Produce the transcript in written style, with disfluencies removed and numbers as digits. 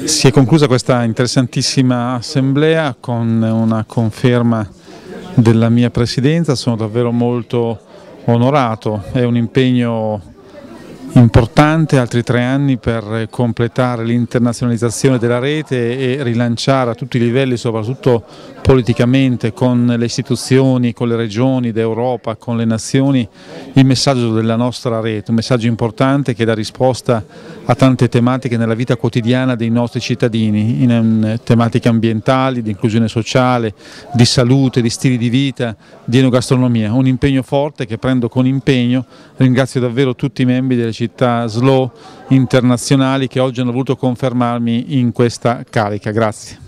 Si è conclusa questa interessantissima assemblea con una conferma della mia presidenza, sono davvero molto onorato, è un impegno importante, altri 3 anni per completare l'internazionalizzazione della rete e rilanciare a tutti i livelli, soprattutto politicamente, con le istituzioni, con le regioni d'Europa, con le nazioni, il messaggio della nostra rete, un messaggio importante che dà risposta a tante tematiche nella vita quotidiana dei nostri cittadini, in tematiche ambientali, di inclusione sociale, di salute, di stili di vita, di enogastronomia. Un impegno forte che prendo con impegno. Ringrazio davvero tutti i membri delle città SLO internazionali che oggi hanno voluto confermarmi in questa carica. Grazie.